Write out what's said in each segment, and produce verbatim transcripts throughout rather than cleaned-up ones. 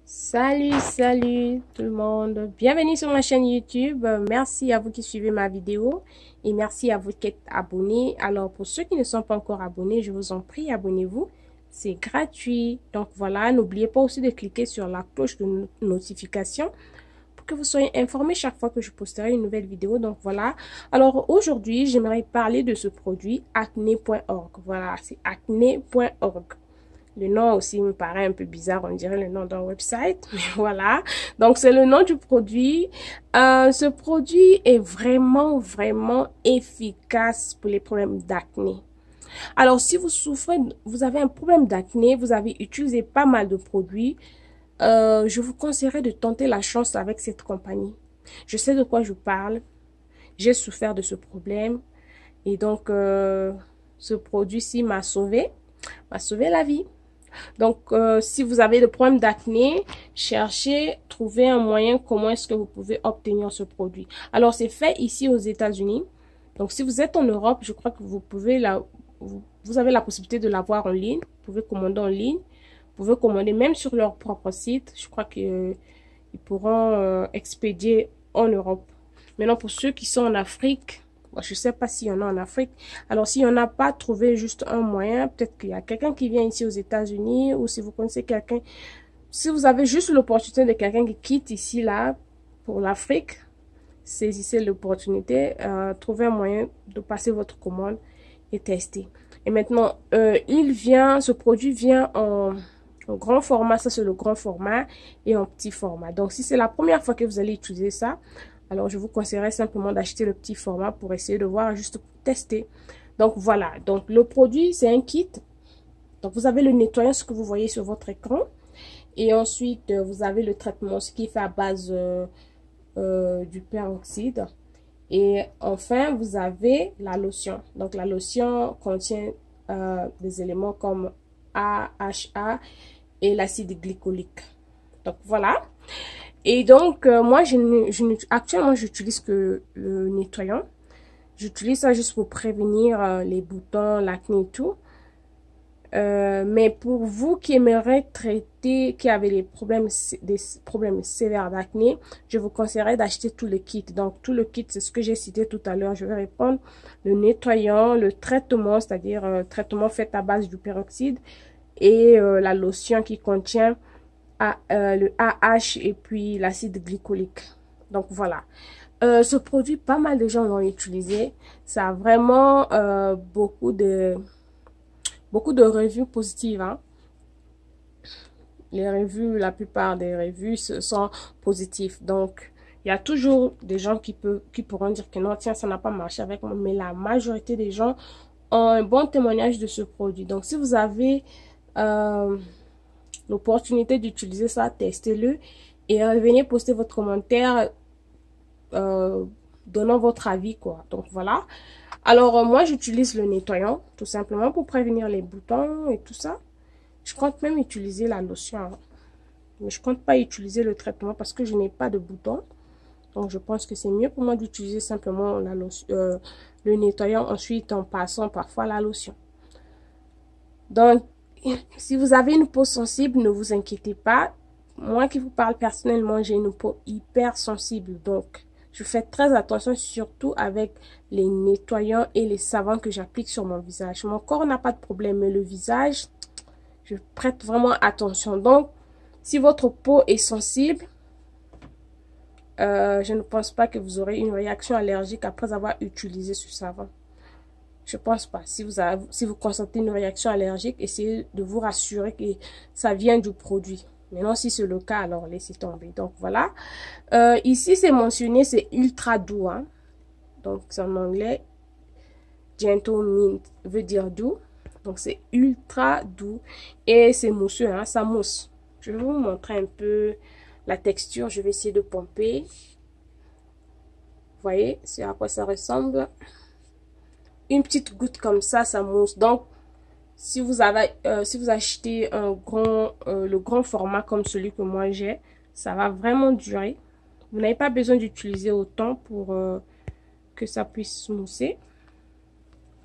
Salut, salut tout le monde. Bienvenue sur ma chaîne YouTube. Merci à vous qui suivez ma vidéo et merci à vous qui êtes abonnés. Alors, pour ceux qui ne sont pas encore abonnés, je vous en prie, abonnez-vous. C'est gratuit. Donc voilà, n'oubliez pas aussi de cliquer sur la cloche de notification pour que vous soyez informés chaque fois que je posterai une nouvelle vidéo. Donc voilà. Alors aujourd'hui, j'aimerais parler de ce produit acné point org. Voilà, c'est acné point org. Le nom aussi me paraît un peu bizarre, on dirait le nom d'un website, mais voilà. Donc, c'est le nom du produit. Euh, ce produit est vraiment, vraiment efficace pour les problèmes d'acné. Alors, si vous souffrez, vous avez un problème d'acné, vous avez utilisé pas mal de produits, euh, je vous conseillerais de tenter la chance avec cette compagnie. Je sais de quoi je parle. J'ai souffert de ce problème. Et donc, euh, ce produit-ci m'a sauvé, m'a sauvé la vie. Donc, euh, si vous avez des problèmes d'acné, cherchez, trouvez un moyen comment est-ce que vous pouvez obtenir ce produit. Alors, c'est fait ici aux États-Unis. Donc, si vous êtes en Europe, je crois que vous pouvez la, vous, vous avez la possibilité de l'avoir en ligne. Vous pouvez commander en ligne. Vous pouvez commander même sur leur propre site. Je crois qu'ils euh, pourront euh, expédier en Europe. Maintenant, pour ceux qui sont en Afrique, je ne sais pas s'il y en a en Afrique. Alors, s'il n'y en a pas, trouvez juste un moyen. Peut-être qu'il y a quelqu'un qui vient ici aux États-Unis ou si vous connaissez quelqu'un. Si vous avez juste l'opportunité de quelqu'un qui quitte ici, là, pour l'Afrique, saisissez l'opportunité. Euh, trouvez un moyen de passer votre commande et tester. Et maintenant, euh, il vient, ce produit vient en, en grand format. Ça, c'est le grand format et en petit format. Donc, si c'est la première fois que vous allez utiliser ça, alors, je vous conseillerais simplement d'acheter le petit format pour essayer de voir, juste pour tester. Donc, voilà. Donc, le produit, c'est un kit. Donc, vous avez le nettoyant, ce que vous voyez sur votre écran. Et ensuite, vous avez le traitement, ce qui est fait à base euh, euh, du peroxyde. Et enfin, vous avez la lotion. Donc, la lotion contient euh, des éléments comme A H A et l'acide glycolique. Donc, voilà. Et donc, euh, moi, je, je, actuellement, j'utilise que le nettoyant. J'utilise ça juste pour prévenir euh, les boutons, l'acné et tout. Euh, mais pour vous qui aimeriez traiter, qui avez des problèmes, des problèmes sévères d'acné, je vous conseillerais d'acheter tout le kit. Donc, tout le kit, c'est ce que j'ai cité tout à l'heure. Je vais répondre. Le nettoyant, le traitement, c'est-à-dire euh, traitement fait à base du peroxyde et euh, la lotion qui contient À, euh, le A H et puis l'acide glycolique. Donc voilà. Euh, ce produit, pas mal de gens l'ont utilisé. Ça a vraiment euh, beaucoup de beaucoup de revues positives. Hein. Les revues, la plupart des revues sont positives. Donc, il y a toujours des gens qui, peut, qui pourront dire que non, tiens, ça n'a pas marché avec moi. Mais la majorité des gens ont un bon témoignage de ce produit. Donc, si vous avez Euh, l'opportunité d'utiliser ça, testez-le et revenez poster votre commentaire euh, donnant votre avis quoi. Donc voilà. Alors euh, moi j'utilise le nettoyant tout simplement pour prévenir les boutons et tout ça. Je compte même utiliser la lotion, hein. Mais je compte pas utiliser le traitement parce que je n'ai pas de boutons. Donc je pense que c'est mieux pour moi d'utiliser simplement la lotion, euh, le nettoyant ensuite en passant parfois la lotion. Donc si vous avez une peau sensible, ne vous inquiétez pas. Moi qui vous parle personnellement, j'ai une peau hyper sensible. Donc, je fais très attention surtout avec les nettoyants et les savons que j'applique sur mon visage. Mon corps n'a pas de problème, mais le visage, je prête vraiment attention. Donc, si votre peau est sensible, euh, je ne pense pas que vous aurez une réaction allergique après avoir utilisé ce savon. Je pense pas. Si vous avez, si vous constatez une réaction allergique, essayez de vous rassurer que ça vient du produit. Maintenant, si c'est le cas, alors laissez tomber. Donc, voilà. Euh, ici, c'est mentionné, c'est ultra doux. Hein? Donc, c'est en anglais. Gentle mint veut dire doux. Donc, c'est ultra doux. Et c'est mousseux, hein? Ça mousse. Je vais vous montrer un peu la texture. Je vais essayer de pomper. Vous voyez, c'est à quoi ça ressemble. Une petite goutte comme ça, ça mousse. Donc, si vous avez, euh, si vous achetez un grand, euh, le grand format comme celui que moi j'ai, ça va vraiment durer. Vous n'avez pas besoin d'utiliser autant pour euh, que ça puisse mousser.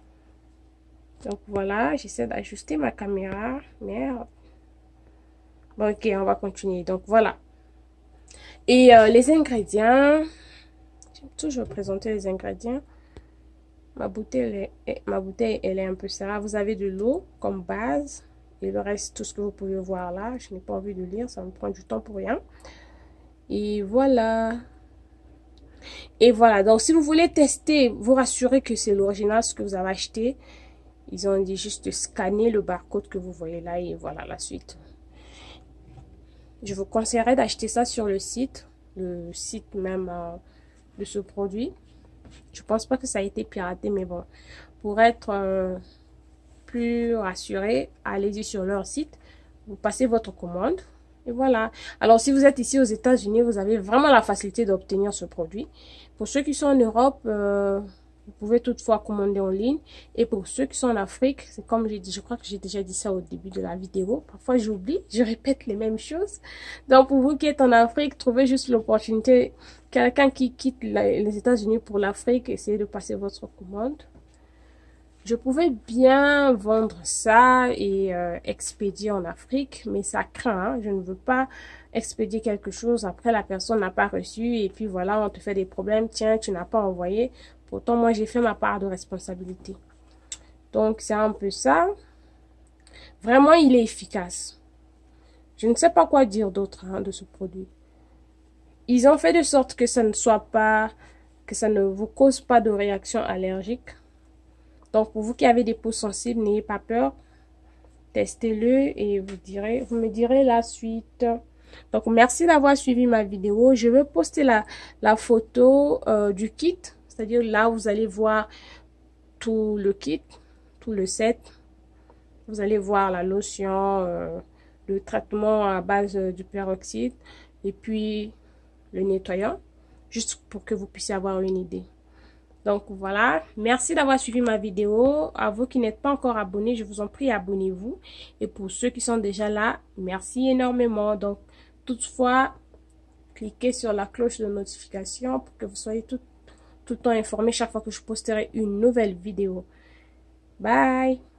Donc voilà, j'essaie d'ajuster ma caméra. Merde. Ok, on va continuer. Donc, voilà. Et euh, les ingrédients, j'aime toujours présenter les ingrédients. Ma bouteille, elle est, ma bouteille, elle est un peu serrée. Vous avez de l'eau comme base. Et le reste, tout ce que vous pouvez voir là. Je n'ai pas envie de lire, ça me prend du temps pour rien. Et voilà. Et voilà. Donc, si vous voulez tester, vous rassurez que c'est l'original, ce que vous avez acheté. Ils ont dit juste de scanner le barcode que vous voyez là. Et voilà la suite. Je vous conseillerais d'acheter ça sur le site. Le site même euh, de ce produit. Je pense pas que ça a été piraté, mais bon. Pour être euh, plus rassuré, allez-y sur leur site. Vous passez votre commande. Et voilà. Alors, si vous êtes ici aux États-Unis, vous avez vraiment la facilité d'obtenir ce produit. Pour ceux qui sont en Europe, euh, vous pouvez toutefois commander en ligne. Et pour ceux qui sont en Afrique, c'est comme j'ai dit, je crois que j'ai déjà dit ça au début de la vidéo. Parfois, j'oublie, je répète les mêmes choses. Donc, pour vous qui êtes en Afrique, trouvez juste l'opportunité. Quelqu'un qui quitte les États-Unis pour l'Afrique, essayez de passer votre commande. Je pouvais bien vendre ça et euh, expédier en Afrique, mais ça craint. Hein? Je ne veux pas expédier quelque chose, après la personne n'a pas reçu et puis voilà, on te fait des problèmes. Tiens, tu n'as pas envoyé. Pourtant, moi, j'ai fait ma part de responsabilité. Donc, c'est un peu ça. Vraiment, il est efficace. Je ne sais pas quoi dire d'autre hein, de ce produit. Ils ont fait de sorte que ça ne soit pas, que ça ne vous cause pas de réaction allergique. Donc, pour vous qui avez des peaux sensibles, n'ayez pas peur. Testez-le et vous direz, vous me direz la suite. Donc, merci d'avoir suivi ma vidéo. Je vais poster la, la photo euh, du kit. C'est-à-dire là, vous allez voir tout le kit, tout le set. Vous allez voir la lotion, euh, le traitement à base euh, du peroxyde et puis le nettoyant. Juste pour que vous puissiez avoir une idée. Donc voilà, merci d'avoir suivi ma vidéo. À vous qui n'êtes pas encore abonnés, je vous en prie, abonnez-vous. Et pour ceux qui sont déjà là, merci énormément. Donc toutefois, cliquez sur la cloche de notification pour que vous soyez tout, tout le temps informés chaque fois que je posterai une nouvelle vidéo. Bye!